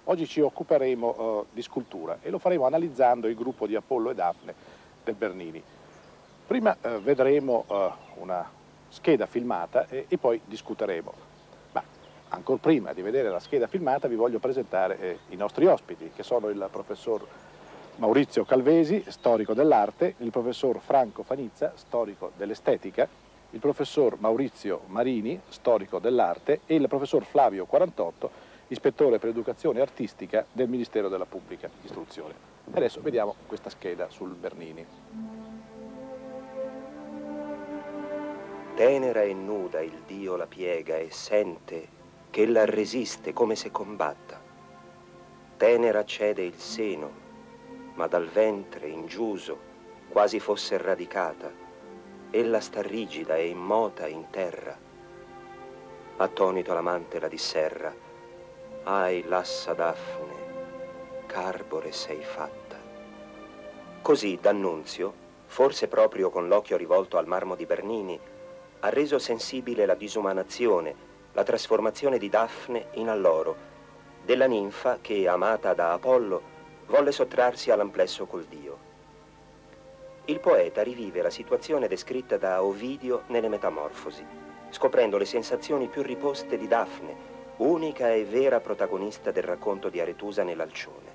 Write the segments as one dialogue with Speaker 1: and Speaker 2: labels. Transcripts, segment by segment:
Speaker 1: Oggi ci occuperemo di scultura e lo faremo analizzando il gruppo di Apollo e Dafne del Bernini. Prima vedremo una scheda filmata e poi discuteremo. Ma ancora prima di vedere la scheda filmata vi voglio presentare i nostri ospiti, che sono il professor Maurizio Calvesi, storico dell'arte, il professor Franco Fanizza, storico dell'estetica, il professor Maurizio Marini, storico dell'arte, e il professor Flavio 48, ispettore per l'educazione artistica del Ministero della Pubblica Istruzione. Adesso vediamo questa scheda sul Bernini.
Speaker 2: Tenera e nuda il Dio la piega e sente che ella resiste come se combatta. Tenera cede il seno, ma dal ventre ingiuso, quasi fosse radicata, ella sta rigida e immota in terra. Attonito l'amante la disserra: ahi, lassa Dafne, carbore sei fatta. Così D'Annunzio, forse proprio con l'occhio rivolto al marmo di Bernini, ha reso sensibile la disumanazione, la trasformazione di Dafne in alloro, della ninfa che, amata da Apollo, volle sottrarsi all'amplesso col Dio. Il poeta rivive la situazione descritta da Ovidio nelle Metamorfosi, scoprendo le sensazioni più riposte di Dafne, unica e vera protagonista del racconto di Aretusa nell'Alcione.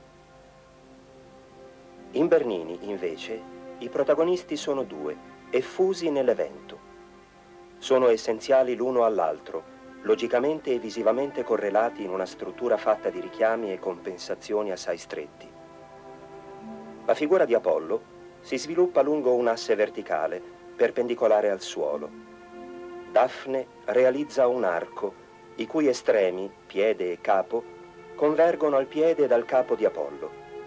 Speaker 2: In Bernini, invece, i protagonisti sono due, effusi nell'evento. Sono essenziali l'uno all'altro, logicamente e visivamente correlati in una struttura fatta di richiami e compensazioni assai stretti. La figura di Apollo si sviluppa lungo un asse verticale, perpendicolare al suolo. Dafne realizza un arco, i cui estremi, piede e capo, convergono al piede ed al capo di Apollo.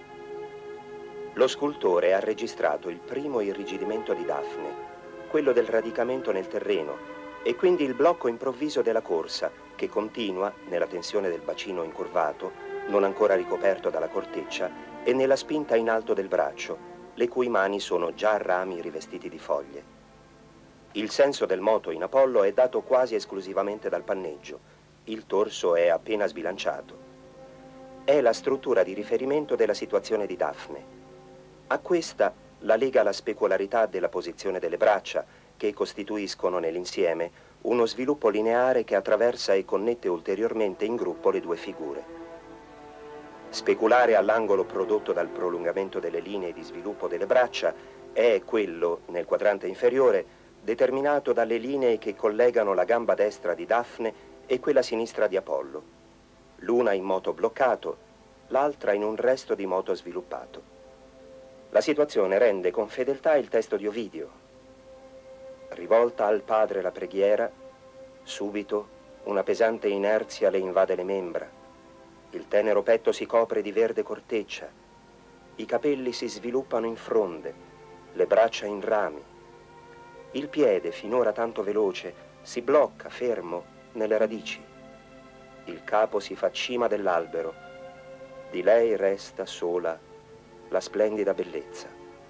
Speaker 2: Lo scultore ha registrato il primo irrigidimento di Dafne, quello del radicamento nel terreno, e quindi il blocco improvviso della corsa, che continua, nella tensione del bacino incurvato, non ancora ricoperto dalla corteccia, e nella spinta in alto del braccio, le cui mani sono già rami rivestiti di foglie. Il senso del moto in Apollo è dato quasi esclusivamente dal panneggio, il torso è appena sbilanciato. È la struttura di riferimento della situazione di Dafne. A questa la lega la specularità della posizione delle braccia, che costituiscono nell'insieme uno sviluppo lineare che attraversa e connette ulteriormente in gruppo le due figure. Speculare all'angolo prodotto dal prolungamento delle linee di sviluppo delle braccia è quello, nel quadrante inferiore, determinato dalle linee che collegano la gamba destra di Dafne e quella sinistra di Apollo, l'una in moto bloccato, l'altra in un resto di moto sviluppato. La situazione rende con fedeltà il testo di Ovidio. Rivolta al padre la preghiera, subito una pesante inerzia le invade le membra. Il tenero petto si copre di verde corteccia, i capelli si sviluppano in fronde, le braccia in rami. Il piede, finora tanto veloce, si blocca fermo nelle radici. Il capo si fa cima dell'albero. Di lei resta sola la splendida bellezza.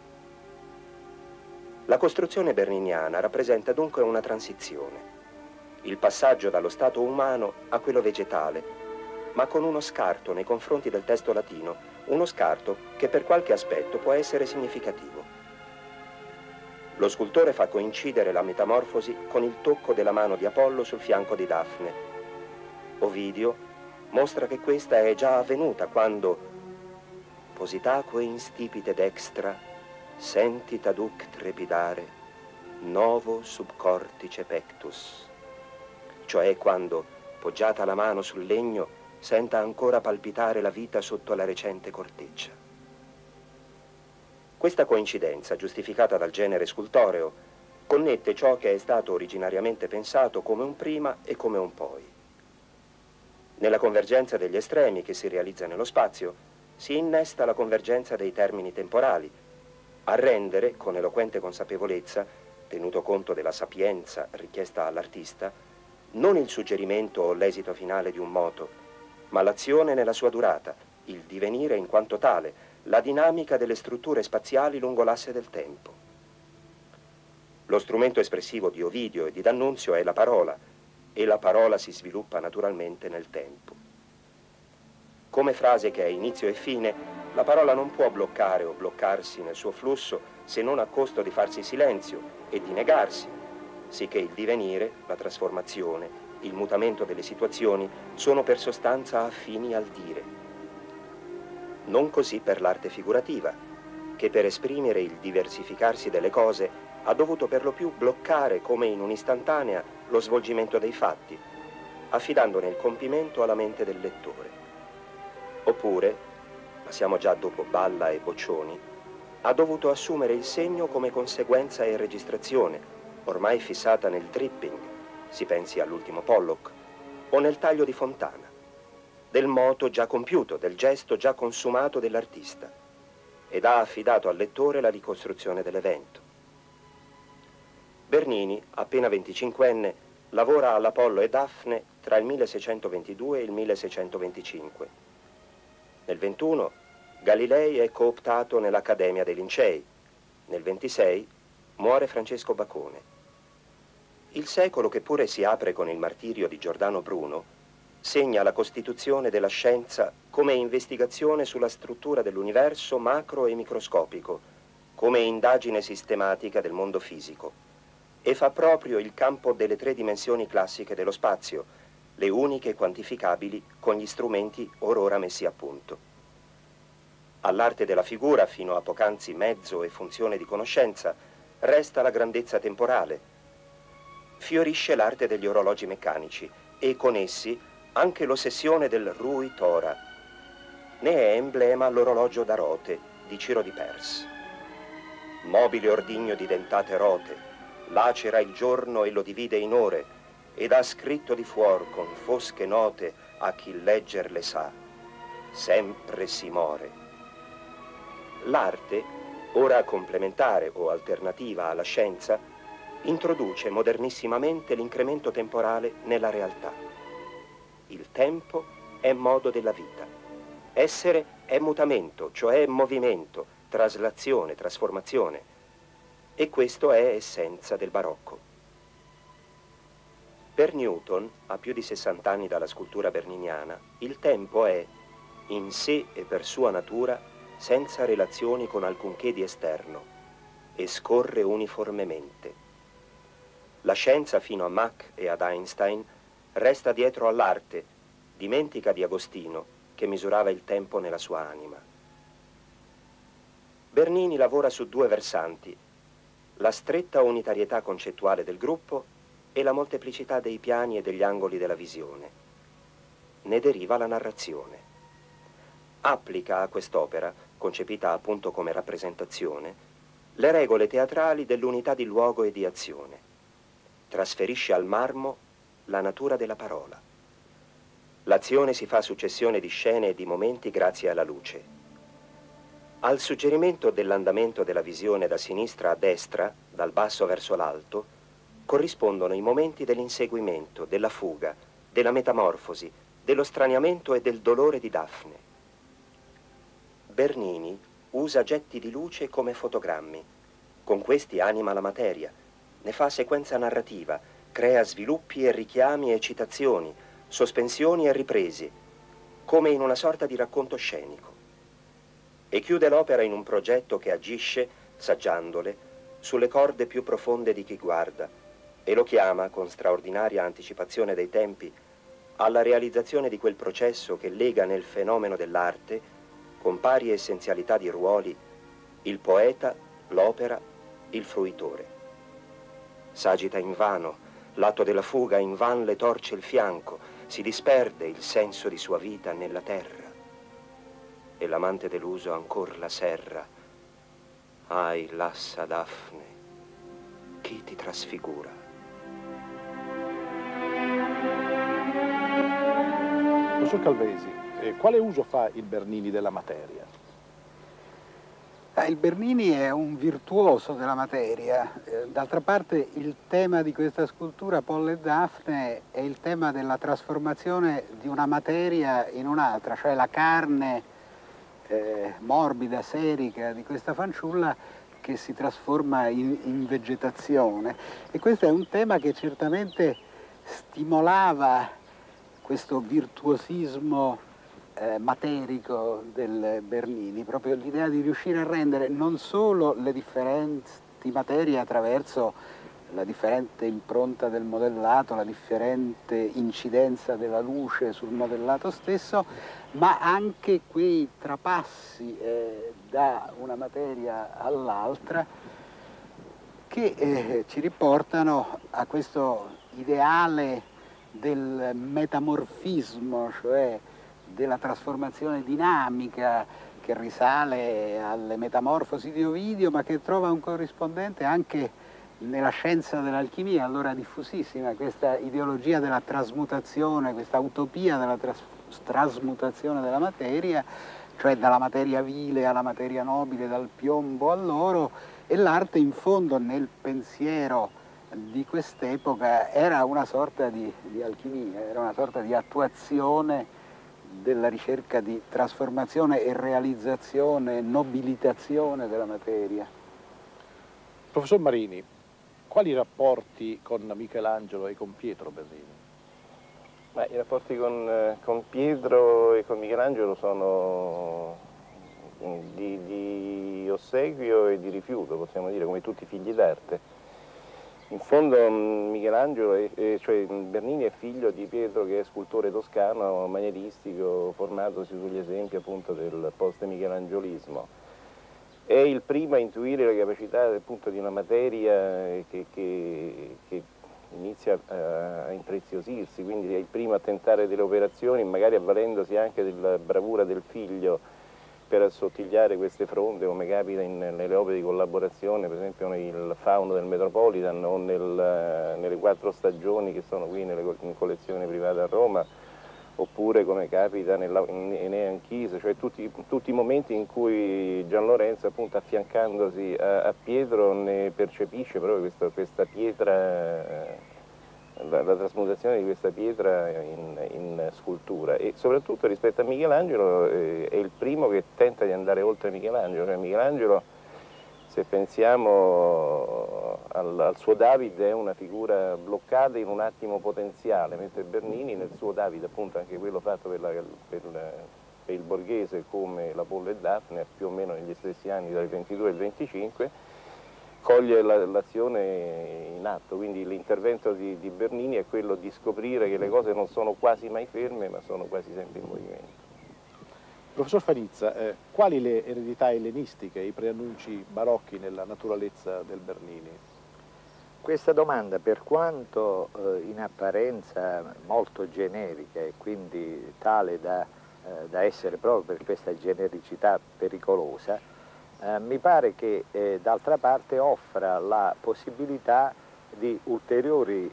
Speaker 2: La costruzione berniniana rappresenta dunque una transizione, il passaggio dallo stato umano a quello vegetale, ma con uno scarto nei confronti del testo latino, uno scarto che per qualche aspetto può essere significativo. Lo scultore fa coincidere la metamorfosi con il tocco della mano di Apollo sul fianco di Dafne. Ovidio mostra che questa è già avvenuta quando positaque instipite dextra sentit aduc trepidare novo subcortice pectus, cioè quando, poggiata la mano sul legno, senta ancora palpitare la vita sotto la recente corteccia. Questa coincidenza, giustificata dal genere scultoreo, connette ciò che è stato originariamente pensato come un prima e come un poi. Nella convergenza degli estremi che si realizza nello spazio, si innesta la convergenza dei termini temporali, a rendere, con eloquente consapevolezza, tenuto conto della sapienza richiesta all'artista, non il suggerimento o l'esito finale di un moto, ma l'azione nella sua durata, il divenire in quanto tale, la dinamica delle strutture spaziali lungo l'asse del tempo. Lo strumento espressivo di Ovidio e di D'Annunzio è la parola, e la parola si sviluppa naturalmente nel tempo. Come frase che ha inizio e fine, la parola non può bloccare o bloccarsi nel suo flusso se non a costo di farsi silenzio e di negarsi, sicché il divenire, la trasformazione, il mutamento delle situazioni sono per sostanza affini al dire. Non così per l'arte figurativa, che per esprimere il diversificarsi delle cose ha dovuto per lo più bloccare come in un'istantanea lo svolgimento dei fatti, affidandone il compimento alla mente del lettore. Oppure, ma siamo già dopo Balla e Boccioni, ha dovuto assumere il segno come conseguenza e registrazione, ormai fissata nel dripping, si pensi all'ultimo Pollock, o nel taglio di Fontana, del moto già compiuto, del gesto già consumato dell'artista, ed ha affidato al lettore la ricostruzione dell'evento. Bernini, appena 25enne, lavora all'Apollo e Daphne tra il 1622 e il 1625. Nel 21 Galilei è cooptato nell'Accademia dei Lincei. Nel 26 muore Francesco Bacone. Il secolo, che pure si apre con il martirio di Giordano Bruno, segna la costituzione della scienza come investigazione sulla struttura dell'universo macro e microscopico, come indagine sistematica del mondo fisico, e fa proprio il campo delle 3 dimensioni classiche dello spazio, le uniche quantificabili con gli strumenti or ora messi a punto. All'arte della figura, fino a poc'anzi mezzo e funzione di conoscenza, resta la grandezza temporale. Fiorisce l'arte degli orologi meccanici e con essi anche l'ossessione del Rui Tora. Ne è emblema l'orologio da rote di Ciro di Pers. Mobile ordigno di dentate rote, lacera il giorno e lo divide in ore, ed ha scritto di fuor con fosche note a chi legger le sa: sempre si more. L'arte, ora complementare o alternativa alla scienza, introduce modernissimamente l'incremento temporale nella realtà. Il tempo è modo della vita. Essere è mutamento, cioè movimento, traslazione, trasformazione. E questo è essenza del barocco. Per Newton, a più di 60 anni dalla scultura berniniana, il tempo è, in sé e per sua natura, senza relazioni con alcunché di esterno, e scorre uniformemente. La scienza fino a Mach e ad Einstein resta dietro all'arte, dimentica di Agostino, che misurava il tempo nella sua anima. Bernini lavora su 2 versanti: la stretta unitarietà concettuale del gruppo e la molteplicità dei piani e degli angoli della visione. Ne deriva la narrazione. Applica a quest'opera, concepita appunto come rappresentazione, le regole teatrali dell'unità di luogo e di azione. Trasferisce al marmo la natura della parola. L'azione si fa successione di scene e di momenti grazie alla luce. Al suggerimento dell'andamento della visione da sinistra a destra, dal basso verso l'alto, corrispondono i momenti dell'inseguimento, della fuga, della metamorfosi, dello straniamento e del dolore di Daphne. Bernini usa getti di luce come fotogrammi. Con questi anima la materia, ne fa sequenza narrativa, crea sviluppi e richiami e citazioni, sospensioni e riprese, come in una sorta di racconto scenico. E chiude l'opera in un progetto che agisce, saggiandole, sulle corde più profonde di chi guarda, e lo chiama, con straordinaria anticipazione dei tempi, alla realizzazione di quel processo che lega nel fenomeno dell'arte, con pari essenzialità di ruoli, il poeta, l'opera, il fruitore. S'agita invano, l'atto della fuga invan le torce il fianco, si disperde il senso di sua vita nella terra. E l'amante deluso ancor la serra. Ahi, lassa Daphne, chi ti trasfigura?
Speaker 1: Professor Calvesi, quale uso fa il Bernini della materia?
Speaker 3: Il Bernini è un virtuoso della materia. D'altra parte il tema di questa scultura, Apollo e Daphne, è il tema della trasformazione di una materia in un'altra, cioè la carne morbida, serica di questa fanciulla che si trasforma in vegetazione. E questo è un tema che certamente stimolava questo virtuosismo materico del Bernini, proprio l'idea di riuscire a rendere non solo le differenti materie attraverso la differente impronta del modellato, la differente incidenza della luce sul modellato stesso, ma anche quei trapassi da una materia all'altra che ci riportano a questo ideale del metamorfismo, cioè della trasformazione dinamica che risale alle Metamorfosi di Ovidio, ma che trova un corrispondente anche nella scienza dell'alchimia, allora diffusissima, questa ideologia della trasmutazione, questa utopia della trasmutazione della materia, cioè dalla materia vile alla materia nobile, dal piombo all'oro, e l'arte in fondo nel pensiero di quest'epoca era una sorta di alchimia, era una sorta di attuazione della ricerca di trasformazione e realizzazione, nobilitazione della materia.
Speaker 1: Professor Marini, quali rapporti con Michelangelo e con Pietro Bernini?
Speaker 4: I rapporti con Pietro e con Michelangelo sono di ossequio e di rifiuto, possiamo dire, come tutti i figli d'arte. In fondo Michelangelo, cioè Bernini, è figlio di Pietro, che è scultore toscano, manieristico, formatosi sugli esempi appunto del post-michelangelismo. È il primo a intuire la capacità appunto di una materia che inizia a impreziosirsi, quindi è il primo a tentare delle operazioni, magari avvalendosi anche della bravura del figlio per assottigliare queste fronde, come capita nelle opere di collaborazione, per esempio nel Fauno del Metropolitan o nelle 4 stagioni che sono qui nelle collezioni private a Roma, oppure come capita in Enea Anchise, cioè tutti i momenti in cui Gian Lorenzo, appunto, affiancandosi a Pietro, ne percepisce proprio questa pietra, la trasmutazione di questa pietra in scultura, e soprattutto rispetto a Michelangelo è il primo che tenta di andare oltre Michelangelo. Cioè Michelangelo, se pensiamo al suo David, è una figura bloccata in un attimo potenziale, mentre Bernini nel suo David, appunto anche quello fatto per il Borghese come l'Apollo e Daphne, più o meno negli stessi anni, dal 22 al 25, coglie l'azione in atto. Quindi l'intervento di Bernini è quello di scoprire che le cose non sono quasi mai ferme, ma sono quasi sempre in movimento.
Speaker 1: Professor Fanizza, quali le eredità ellenistiche, i preannunci barocchi nella naturalezza del Bernini?
Speaker 5: Questa domanda, per quanto in apparenza molto generica e quindi tale da essere proprio per questa genericità pericolosa, mi pare che d'altra parte offra la possibilità di ulteriori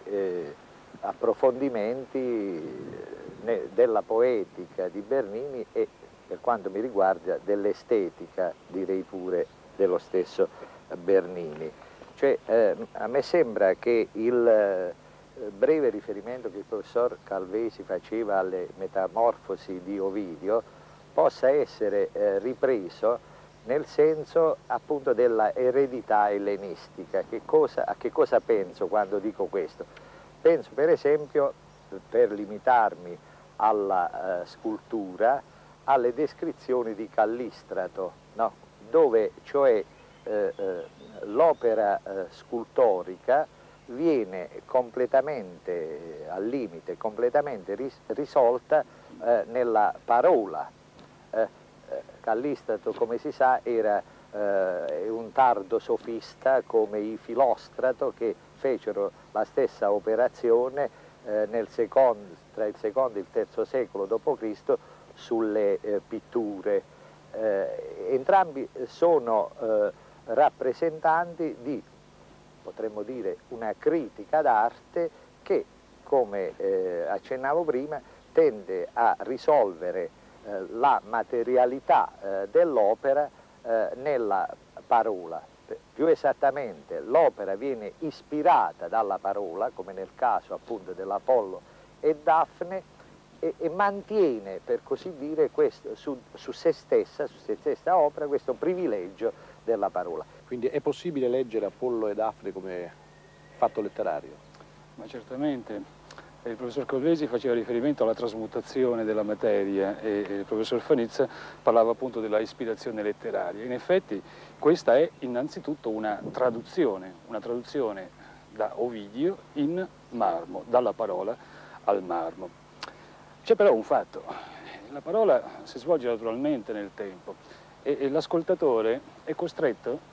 Speaker 5: approfondimenti della poetica di Bernini e, per quanto mi riguarda, dell'estetica, direi pure, dello stesso Bernini. Cioè, a me sembra che il breve riferimento che il professor Calvesi faceva alle Metamorfosi di Ovidio possa essere ripreso nel senso appunto della eredità ellenistica. A che cosa penso quando dico questo? Penso per esempio, per limitarmi alla scultura, alle descrizioni di Callistrato, no? Dove cioè l'opera scultorica viene completamente al limite, completamente risolta nella parola. Callistrato, come si sa, era un tardo sofista come i Filostrato, che fecero la stessa operazione tra il secondo e il terzo secolo d.C. sulle pitture. Entrambi sono rappresentanti di, potremmo dire, una critica d'arte che, come accennavo prima, tende a risolvere la materialità dell'opera nella parola. Più esattamente, l'opera viene ispirata dalla parola, come nel caso appunto dell'Apollo e Daphne, e mantiene, per così dire, questo, su se stessa opera, questo privilegio della parola.
Speaker 1: Quindi è possibile leggere Apollo e Daphne come fatto letterario?
Speaker 6: Ma certamente. Il professor Calvesi faceva riferimento alla trasmutazione della materia e il professor Fanizza parlava appunto della ispirazione letteraria. In effetti questa è innanzitutto una traduzione da Ovidio in marmo, dalla parola al marmo. C'è però un fatto, la parola si svolge naturalmente nel tempo e l'ascoltatore è costretto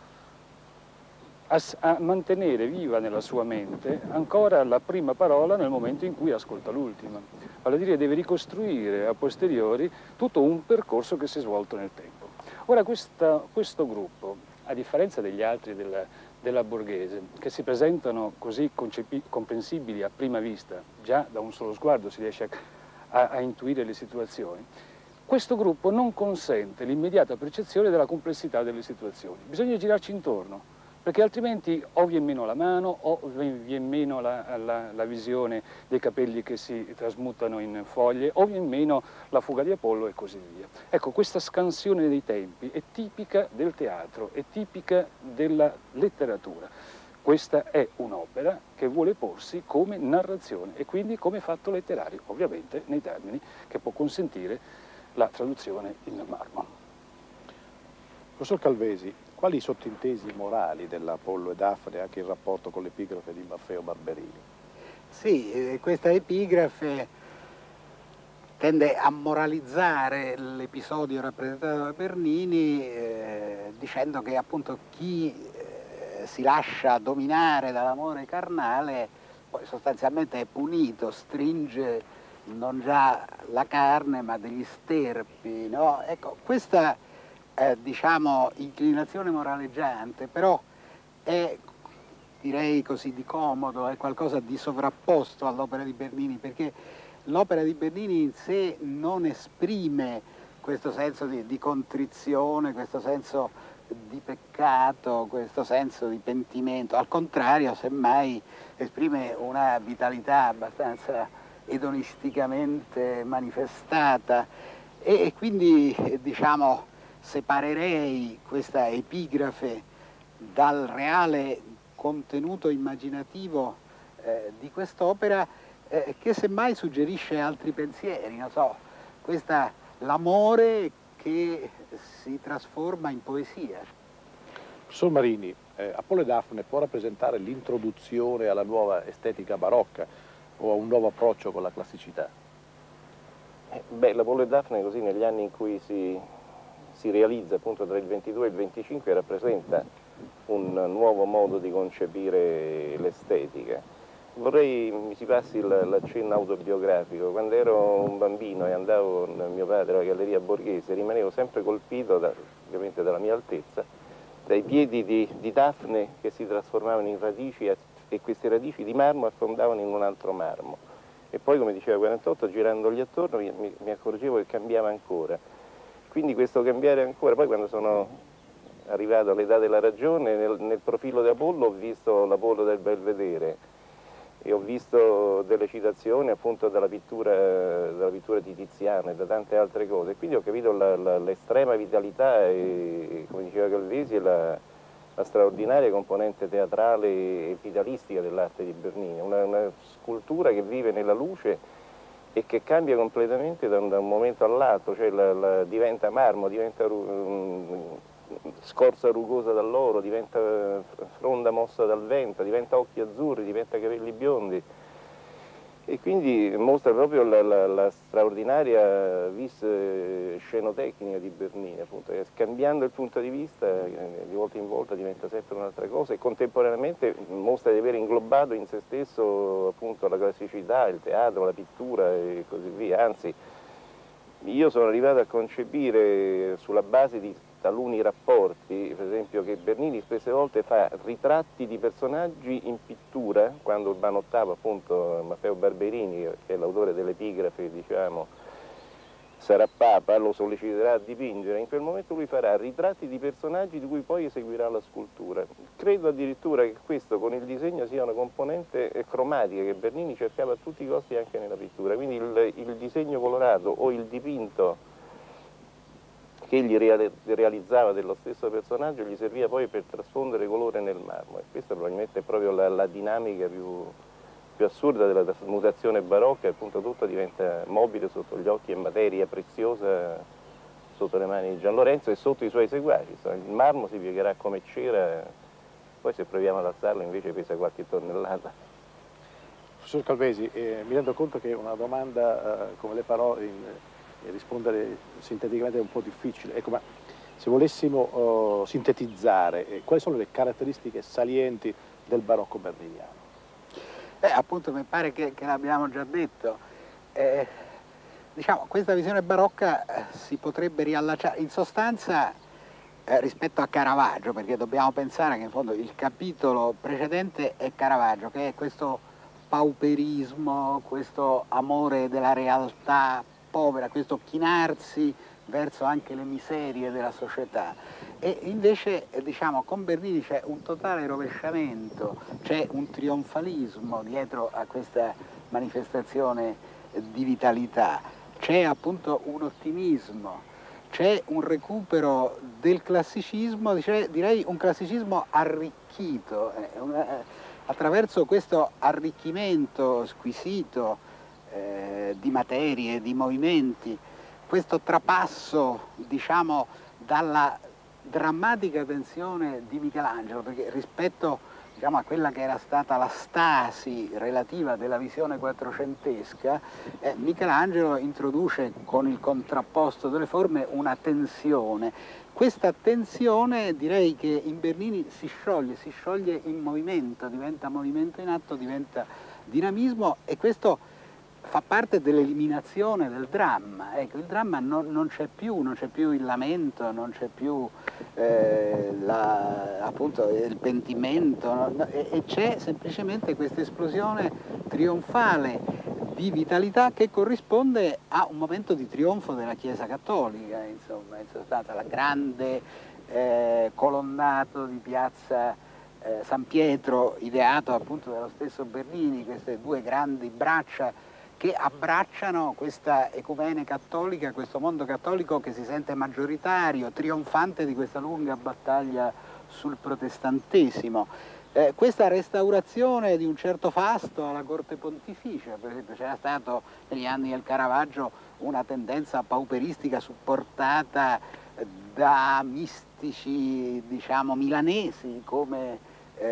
Speaker 6: a mantenere viva nella sua mente ancora la prima parola nel momento in cui ascolta l'ultima. Vale a dire, deve ricostruire a posteriori tutto un percorso che si è svolto nel tempo. Ora questo gruppo, a differenza degli altri della Borghese, che si presentano così comprensibili a prima vista, già da un solo sguardo si riesce a intuire le situazioni, questo gruppo non consente l'immediata percezione della complessità delle situazioni. Bisogna girarci intorno, perché altrimenti o viene meno la mano o viene meno la visione dei capelli che si trasmutano in foglie o viene meno la fuga di Apollo e così via. Ecco, questa scansione dei tempi è tipica del teatro, è tipica della letteratura. Questa è un'opera che vuole porsi come narrazione e quindi come fatto letterario, ovviamente nei termini che può consentire la traduzione in marmo.
Speaker 1: Professor Calvesi, quali i sottintesi morali dell'Apollo e Dafne anche in rapporto con l'epigrafe di Maffeo Barberini?
Speaker 3: Sì, questa epigrafe tende a moralizzare l'episodio rappresentato da Bernini dicendo che appunto chi si lascia dominare dall'amore carnale poi sostanzialmente è punito, stringe non già la carne ma degli sterpi, no? Ecco, questa diciamo inclinazione moraleggiante però è, direi così, di comodo, è qualcosa di sovrapposto all'opera di Bernini, perché l'opera di Bernini in sé non esprime questo senso di contrizione, questo senso di peccato, questo senso di pentimento, al contrario, semmai esprime una vitalità abbastanza edonisticamente manifestata e quindi diciamo separerei questa epigrafe dal reale contenuto immaginativo di quest'opera che semmai suggerisce altri pensieri, non so, l'amore che si trasforma in poesia.
Speaker 1: Professor Marini, Apollo e Dafne può rappresentare l'introduzione alla nuova estetica barocca o a un nuovo approccio con la classicità?
Speaker 4: L'Apollo e Dafne così negli anni in cui si realizza appunto tra il 22 e il 25 rappresenta un nuovo modo di concepire l'estetica. Vorrei mi si passi l'accenno autobiografico. Quando ero un bambino e andavo con mio padre alla Galleria Borghese rimanevo sempre colpito, ovviamente dalla mia altezza, dai piedi di Dafne che si trasformavano in radici e queste radici di marmo affondavano in un altro marmo. E poi, come diceva 48, girandogli attorno mi accorgevo che cambiava ancora. Quindi questo cambiare ancora, poi quando sono arrivato all'età della ragione, nel profilo di Apollo ho visto l'Apollo del Belvedere e ho visto delle citazioni appunto dalla pittura di Tiziano e da tante altre cose, quindi ho capito l'estrema vitalità e, come diceva Calvesi, la straordinaria componente teatrale e vitalistica dell'arte di Bernini, una scultura che vive nella luce e che cambia completamente da un momento all'altro, cioè diventa marmo, diventa scorza rugosa dall'oro, diventa fronda mossa dal vento, diventa occhi azzurri, diventa capelli biondi e quindi mostra proprio la straordinaria vis scenotecnica di Bernini, appunto, che cambiando il punto di vista di volta in volta diventa sempre un'altra cosa e contemporaneamente mostra di aver inglobato in se stesso appunto la classicità, il teatro, la pittura e così via, anzi io sono arrivato a concepire sulla base di taluni rapporti, per esempio che Bernini spesse volte fa ritratti di personaggi in pittura, quando Urbano VIII, appunto Maffeo Barberini, che è l'autore dell'epigrafe, diciamo, sarà Papa, lo solleciterà a dipingere, in quel momento lui farà ritratti di personaggi di cui poi eseguirà la scultura. Credo addirittura che questo con il disegno sia una componente cromatica che Bernini cercava a tutti i costi anche nella pittura, quindi il disegno colorato o il dipinto che egli realizzava dello stesso personaggio gli serviva poi per trasfondere colore nel marmo e questa probabilmente è proprio la dinamica più assurda della trasmutazione barocca è appunto tutto diventa mobile sotto gli occhi e materia preziosa sotto le mani di Gian Lorenzo e sotto i suoi seguaci. Il marmo si piegherà come cera, poi se proviamo ad alzarlo invece pesa qualche tonnellata.
Speaker 1: Professor Calvesi, mi rendo conto che una domanda come le farò rispondere sinteticamente è un po' difficile. Ecco, ma se volessimo sintetizzare, quali sono le caratteristiche salienti del barocco berniniano?
Speaker 3: Appunto mi pare che l'abbiamo già detto. Diciamo, questa visione barocca si potrebbe riallacciare in sostanza rispetto a Caravaggio, perché dobbiamo pensare che in fondo il capitolo precedente è Caravaggio, che è questo pauperismo, questo amore della realtà povera, questo chinarsi verso anche le miserie della società. E invece diciamo con Bernini c'è un totale rovesciamento, c'è un trionfalismo dietro a questa manifestazione di vitalità, c'è appunto un ottimismo, c'è un recupero del classicismo, direi un classicismo arricchito, attraverso questo arricchimento squisito di materie, di movimenti, questo trapasso diciamo dalla drammatica tensione di Michelangelo, perché rispetto diciamo, a quella che era stata la stasi relativa della visione quattrocentesca, Michelangelo introduce con il contrapposto delle forme una tensione. Questa tensione direi che in Bernini si scioglie in movimento, diventa movimento in atto, diventa dinamismo e questo fa parte dell'eliminazione del dramma. Ecco, il dramma non c'è più il lamento, non c'è più appunto il pentimento, e c'è semplicemente questa esplosione trionfale di vitalità che corrisponde a un momento di trionfo della Chiesa Cattolica, insomma, in sostanza la grande colonnato di piazza San Pietro, ideato appunto dallo stesso Bernini, queste due grandi braccia che abbracciano questa ecumene cattolica, questo mondo cattolico che si sente maggioritario, trionfante di questa lunga battaglia sul protestantesimo. Questa restaurazione di un certo fasto alla corte pontificia, per esempio c'era stato negli anni del Caravaggio una tendenza pauperistica supportata da mistici, diciamo, milanesi come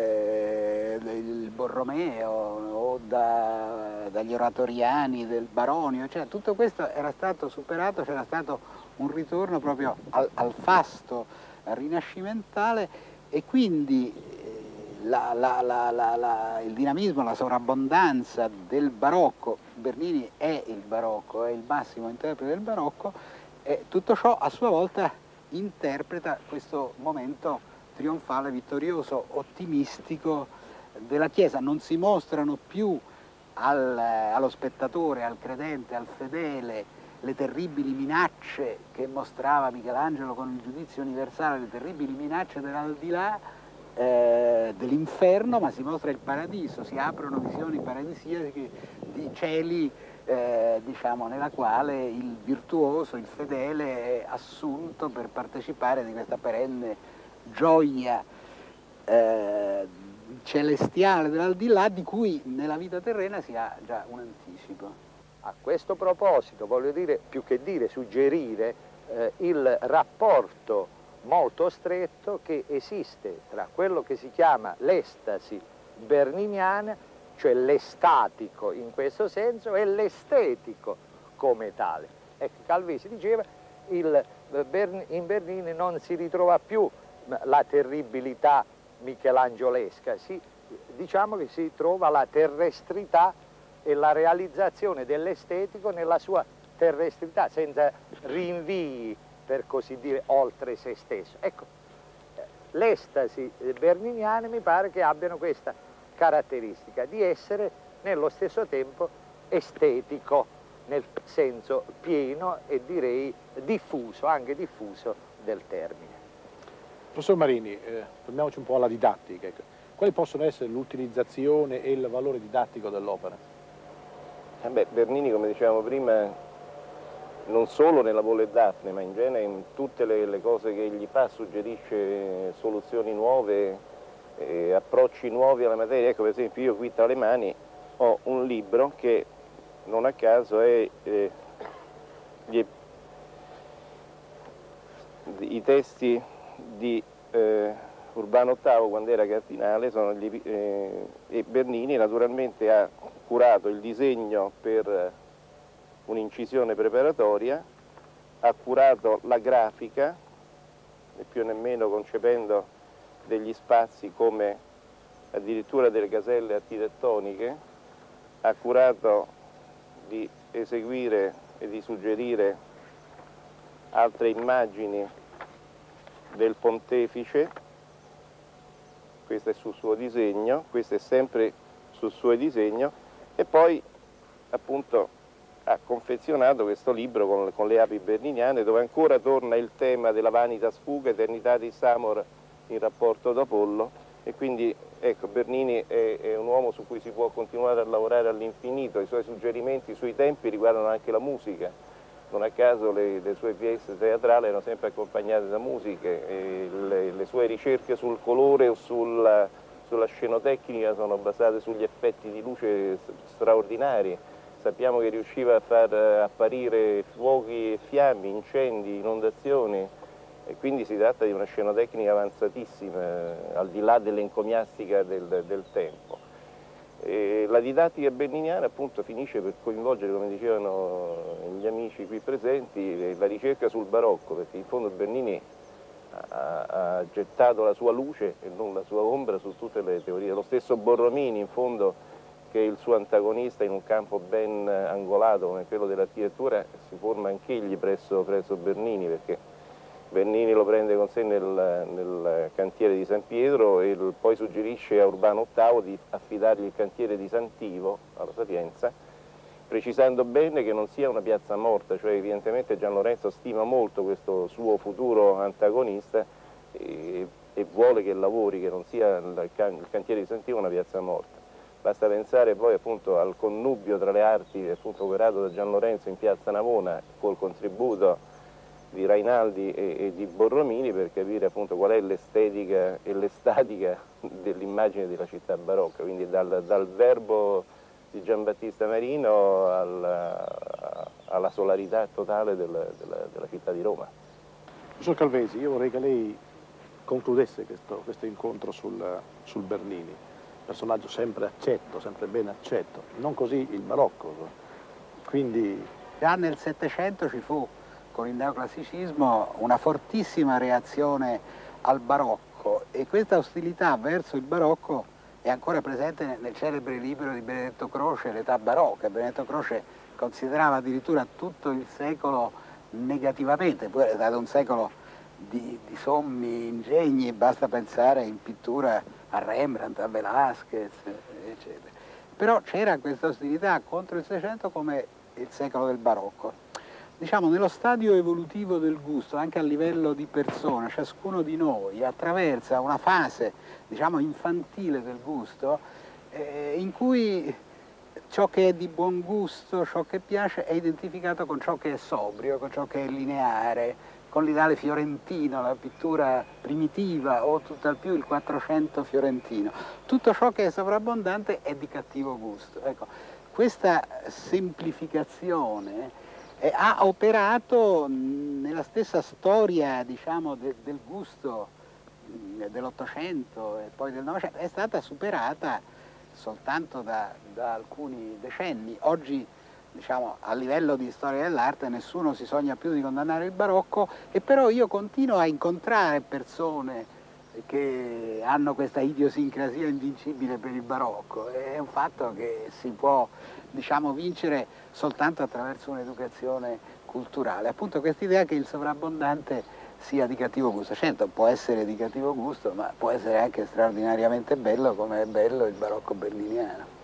Speaker 3: il Borromeo o dagli oratoriani del Baronio, cioè tutto questo era stato superato, c'era stato un ritorno proprio al fasto rinascimentale e quindi il dinamismo, la sovrabbondanza del barocco, Bernini è il barocco, è il massimo interprete del barocco, e tutto ciò a sua volta interpreta questo momento trionfale, vittorioso, ottimistico della Chiesa. Non si mostrano più allo spettatore, al credente, al fedele, le terribili minacce che mostrava Michelangelo con il giudizio universale, le terribili minacce dell'aldilà, dell'inferno, ma si mostra il paradiso, si aprono visioni paradisiache di cieli diciamo, nella quale il virtuoso, il fedele è assunto per partecipare di questa perenne gioia celestiale dell'aldilà di cui nella vita terrena si ha già un anticipo.
Speaker 5: A questo proposito voglio dire, più che dire, suggerire il rapporto molto stretto che esiste tra quello che si chiama l'estasi berniniana, cioè l'estatico in questo senso, e l'estetico come tale. Ecco, Calvesi diceva in Bernini non si ritrova più la terribilità michelangiolesca, diciamo che si trova la terrestrità e la realizzazione dell'estetico nella sua terrestrità, senza rinvii, per così dire, oltre se stesso. Ecco, l'estasi berniniana mi pare che abbiano questa caratteristica di essere nello stesso tempo estetico, nel senso pieno e direi diffuso, anche diffuso del termine.
Speaker 1: Professor Marini, torniamoci un po' alla didattica. Quali possono essere l'utilizzazione e il valore didattico dell'opera?
Speaker 4: Bernini, come dicevamo prima, non solo nella Apollo e Dafne, ma in genere in tutte le cose che egli fa suggerisce soluzioni nuove, approcci nuovi alla materia. Ecco, per esempio, io qui tra le mani ho un libro che non a caso è i testi di Urbano VIII quando era cardinale, e Bernini naturalmente ha curato il disegno per un'incisione preparatoria, ha curato la grafica, né più nemmeno concependo degli spazi come addirittura delle caselle architettoniche, ha curato di eseguire e di suggerire altre immagini del pontefice. Questo è sul suo disegno, questo è sempre sul suo disegno, e poi appunto ha confezionato questo libro con le api berniniane, dove ancora torna il tema della vanitas fuga, eternitatis amor in rapporto ad Apollo, e quindi ecco, Bernini è un uomo su cui si può continuare a lavorare all'infinito. I suoi suggerimenti sui tempi riguardano anche la musica, non a caso le sue pièce teatrali erano sempre accompagnate da musiche, e le sue ricerche sul colore o sulla scenotecnica sono basate sugli effetti di luce straordinari. Sappiamo che riusciva a far apparire fuochi e fiamme, incendi, inondazioni, e quindi si tratta di una scenotecnica avanzatissima, al di là dell'encomiastica del tempo. E la didattica berniniana appunto finisce per coinvolgere, come dicevano gli amici qui presenti, la ricerca sul barocco, perché in fondo Bernini ha gettato la sua luce e non la sua ombra su tutte le teorie. Lo stesso Borromini, in fondo, che è il suo antagonista in un campo ben angolato come quello dell'architettura, si forma anch'egli presso Bernini, perché Bernini lo prende con sé nel cantiere di San Pietro e poi suggerisce a Urbano VIII di affidargli il cantiere di Sant'Ivo alla Sapienza, precisando bene che non sia una piazza morta, cioè evidentemente Gian Lorenzo stima molto questo suo futuro antagonista e vuole che lavori, che non sia il cantiere di Sant'Ivo una piazza morta. Basta pensare poi appunto al connubio tra le arti appunto operato da Gian Lorenzo in piazza Navona col contributo di Rainaldi e di Borromini per capire appunto qual è l'estetica e l'estatica dell'immagine della città barocca, quindi dal verbo di Giambattista Marino alla solarità totale della città di Roma.
Speaker 1: Professor Calvesi, io vorrei che lei concludesse questo incontro sul Bernini, personaggio sempre accetto, sempre ben accetto, non così il barocco. Quindi
Speaker 3: già nel Settecento ci fu con il neoclassicismo una fortissima reazione al barocco, e questa ostilità verso il barocco è ancora presente nel celebre libro di Benedetto Croce, L'età barocca. Benedetto Croce considerava addirittura tutto il secolo negativamente, poi è stato un secolo di sommi ingegni, basta pensare in pittura a Rembrandt, a Velázquez, eccetera. Però c'era questa ostilità contro il Seicento come il secolo del barocco. Diciamo, nello stadio evolutivo del gusto, anche a livello di persona, ciascuno di noi attraversa una fase, diciamo, infantile del gusto, in cui ciò che è di buon gusto, ciò che piace, è identificato con ciò che è sobrio, con ciò che è lineare, con l'ideale fiorentino, la pittura primitiva o tutt'al più il Quattrocento fiorentino. Tutto ciò che è sovrabbondante è di cattivo gusto. Ecco, questa semplificazione ha operato nella stessa storia, diciamo, del gusto dell'Ottocento e poi del Novecento, è stata superata soltanto da alcuni decenni. Oggi, diciamo, a livello di storia dell'arte nessuno si sogna più di condannare il barocco, e però io continuo a incontrare persone che hanno questa idiosincrasia invincibile per il barocco. È un fatto che si può, diciamo, vincere soltanto attraverso un'educazione culturale. Appunto quest'idea che il sovrabbondante sia di cattivo gusto. Certo, può essere di cattivo gusto, ma può essere anche straordinariamente bello, come è bello il barocco berniniano.